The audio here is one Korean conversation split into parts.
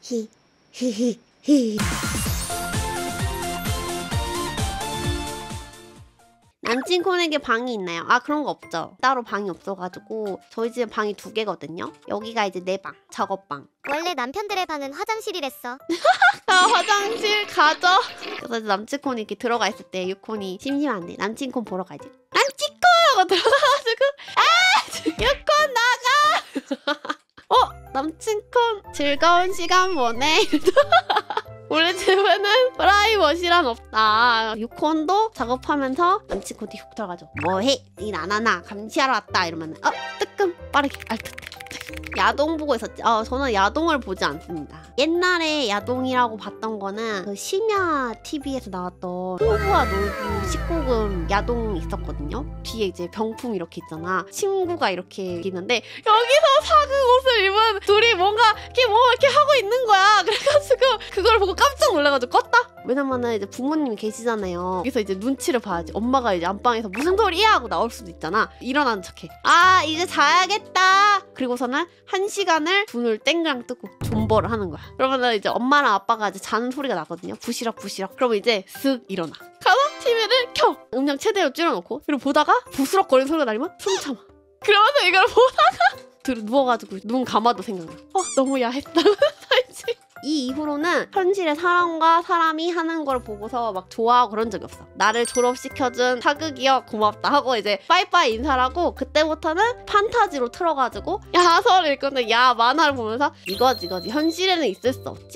히히히히. 남친콘에게 방이 있나요? 아, 그런 거 없죠. 따로 방이 없어가지고 저희 집에 방이 2개거든요. 여기가 이제 내 방, 작업방. 원래 남편들의 방은 화장실이랬어. 아, 화장실 가죠. 그래서 이제 남친콘이 이렇게 들어가 있을 때 유콘이 심심한데 남친콘 보러 가지. 남친콘! 하고 들어가가지고 유콘 나가! 남친콘 즐거운 시간 보내. 우리 집에는 프라이버시란 없다. 유콘도 작업하면서 남친콘 뒤 훅 들어가죠. 뭐해? 일 안 하나? 감시하러 왔다. 이러면 뜨끔 빠르게 알트. 야동 보고 있었지. 저는 야동을 보지 않습니다. 옛날에 야동이라고 봤던 거는 그 심야 TV에서 나왔던 풍부와 놀부 19금 야동 있었거든요. 뒤에 이제 병품 이렇게 있잖아. 친구가 이렇게 있는데 여기서 사극 옷을 입은 둘이 뭔가 이렇게 하고 있는 거야. 그래가지고 그걸 보고 깜짝 놀라가지고 껐다. 왜냐면은 이제 부모님이 계시잖아요. 여기서 이제 눈치를 봐야지. 엄마가 이제 안방에서 무슨 소리야 하고 나올 수도 있잖아. 일어나는 척해. 아, 이제 자야겠다. 그리고서는 1시간을 눈을 땡그랑 뜨고 존버를 하는 거야. 그러면은 이제 엄마랑 아빠가 이제 자는 소리가 나거든요. 부시럭. 그러면 이제 슥 일어나. 가서 TV를 켜. 음량 최대로 줄여놓고. 그리고 보다가 부스럭거리는 소리가 나면 숨 참아. 그러면서 이걸 보다가 누워가지고 눈 감아도 생각나. 너무 야했다. 이 이후로는 현실의 사람과 사람이 하는 걸 보고서 막 좋아하고 그런 적이 없어. 나를 졸업시켜준 사극이여 고맙다 하고 이제 빠이빠이 인사를 하고, 그때부터는 판타지로 틀어가지고 야설을 읽거나 야 만화를 보면서 이거지 현실에는 있을 수 없지.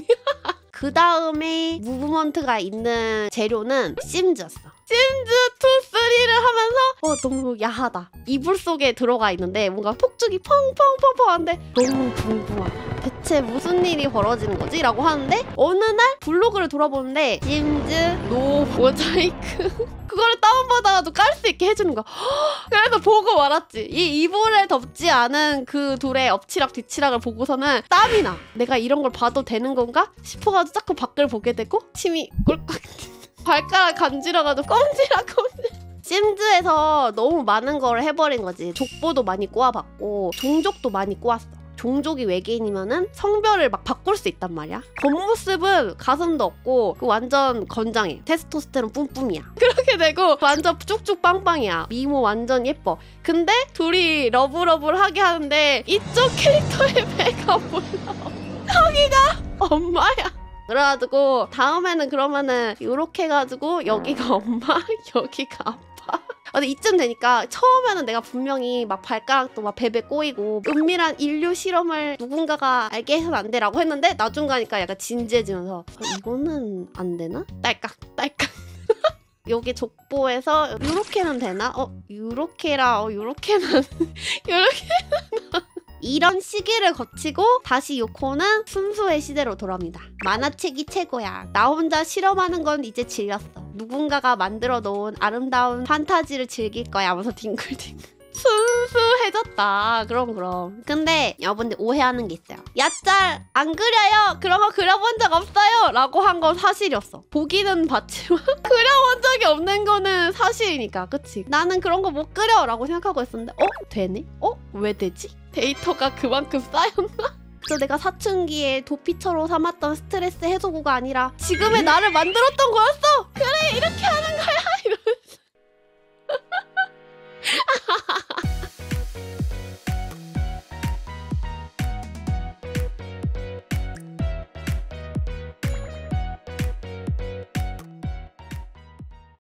그 다음에 무브먼트가 있는 재료는 심즈였어. 심즈 2, 3를 하면서 너무 야하다. 이불 속에 들어가 있는데 뭔가 폭죽이 펑펑펑펑 하는데 너무 궁금하다. 대체 무슨 일이 벌어지는 거지? 라고 하는데 어느 날 블로그를 돌아보는데 심즈 노 모자이크 그거를 다운받아가지고 깔 수 있게 해주는 거야. 그래서 보고 말았지. 이 이불에 덮지 않은 그 둘의 엎치락 뒤치락을 보고서는 땀이 나. 내가 이런 걸 봐도 되는 건가? 싶어가지고 자꾸 밖을 보게 되고 침이 꼴깍 발가락 간지러가지고 껌지락. 심즈에서 너무 많은 걸 해버린 거지. 족보도 많이 꼬아봤고 종족도 많이 꼬았어. 종족이 외계인이면은 성별을 막 바꿀 수 있단 말이야. 겉모습은 가슴도 없고 완전 건장해. 테스토스테론 뿜뿜이야. 그렇게 되고 완전 쭉쭉 빵빵이야. 미모 완전 예뻐. 근데 둘이 러브러브를 하게 하는데 이쪽 캐릭터의 배가 몰라. 여기가 엄마야. 그래가지고 다음에는 그러면은 요렇게 해가지고 여기가 엄마, 여기가 아빠. 근데 이쯤 되니까 처음에는 내가 분명히 막 발가락도 막 베베 꼬이고 은밀한 인류 실험을 누군가가 알게 해서는 안 돼라고 했는데 나중 가니까 약간 진지해지면서 이거는 안 되나? 딸깍 여기 족보에서 요렇게는 되나? 요렇게라 요렇게는 이런 시기를 거치고 다시 요코는 순수의 시대로 돌아옵니다. 만화책이 최고야. 나 혼자 실험하는 건 이제 질렸어. 누군가가 만들어 놓은 아름다운 판타지를 즐길 거야 하면서 딩글딩글. 순수해졌다. 그럼. 근데 여러분들 오해하는 게 있어요. 야짤 안 그려요. 그런 거 그려본 적 없어요. 라고 한 건 사실이었어. 보기는 봤지만 그려본 적이 없는 거는 사실이니까. 그치? 나는 그런 거 못 그려 라고 생각하고 있었는데 되네? 왜 되지? 데이터가 그만큼 쌓였나? 그래서 내가 사춘기에 도피처로 삼았던 스트레스 해소구가 아니라 지금의 나를 만들었던 거였어. 그래, 이렇게 하는 거야.